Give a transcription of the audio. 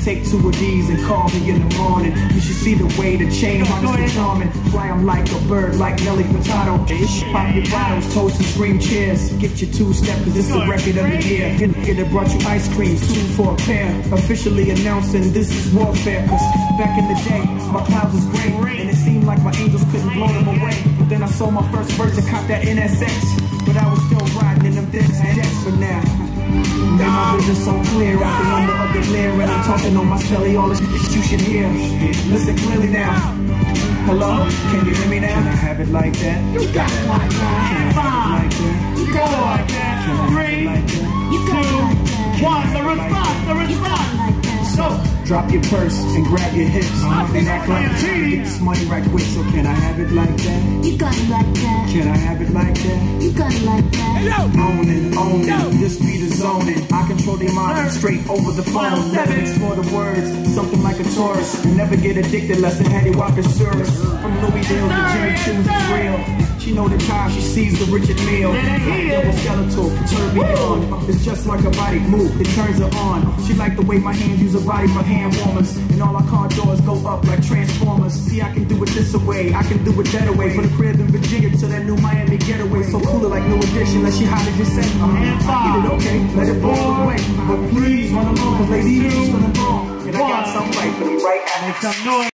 Take 2 of these and call me in the morning. You should see the way the chain harness is charming. Fly 'em like a bird, like Nelly Furtado. Pop your bottles, toast and scream cheers. Get your 2-step, cause it's the record of the year. Get it brought you ice cream, 2 for a pair. Officially announcing this is warfare. Cause back in the day, my clouds was gray, and it seemed like my angels couldn't blow them away. But then I sold my first verse and caught that NSX. But I was still riding in them decks for now. Made my vision so clear out the number of the glare, and I'm talking on my celly, all the shit you should hear. Listen clearly now. Hello, can you hear me now? Can I have it like that? You got it like that. 5, you got it like that. 3, 2, 1. The response. So, drop your purse and grab your hips and act like you're trying to get this money right quick. So can I have it like that? You got it like that. Can I have it like that? You got it like that. Own it, this beat is zoning. I control their mind straight over the phone. Never explore the words, something like a tourist. And never get addicted less than Hattie Walker's service. From Louisville to Jimmy Choo's is real. She know the time she sees the Richard Meal. Double skeletal, tourbillon. It's just like a body move, it turns her on. She like the way my hands use her body for hand warmers. And all our car doors go up like Transformers. See, I can do it this way, I can do it that way. From the crib in Virginia to that new Miami getaway. So cooler like New Edition, like she hot as you say. I get it okay, let it blow away. But please run along, cause ladies, it's gonna go. And I got something right for them right now.